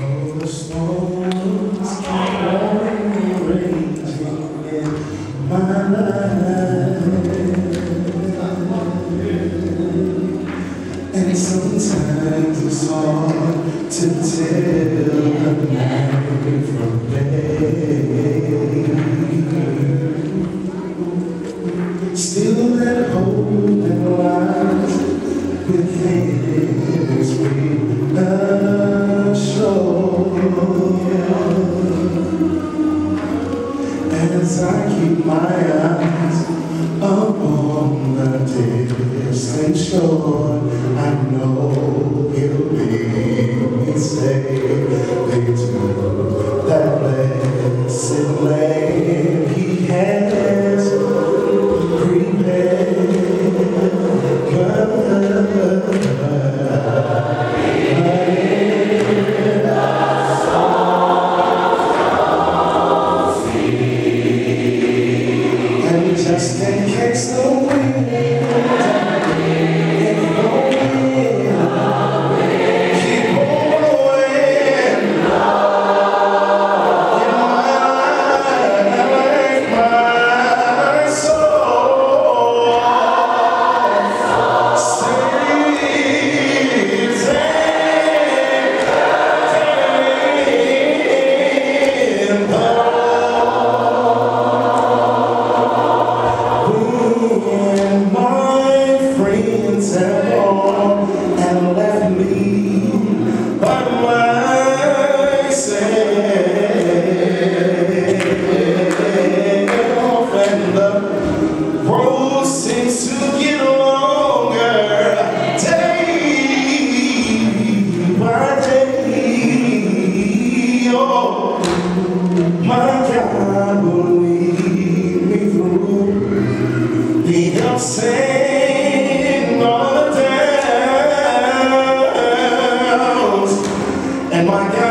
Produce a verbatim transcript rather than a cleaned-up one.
Oh, the storms are raging in my life, and sometimes it's hard to tell the night from day. Still that hope that lies within is reassured as I keep my eyes upon the distant shore. I know he'll lead me safely to that blessed land he has prepared. And just in case the wind and left me by myself, and the road seems to get longer day by day. Oh, my God will lead me through the ups and all the downs, and my God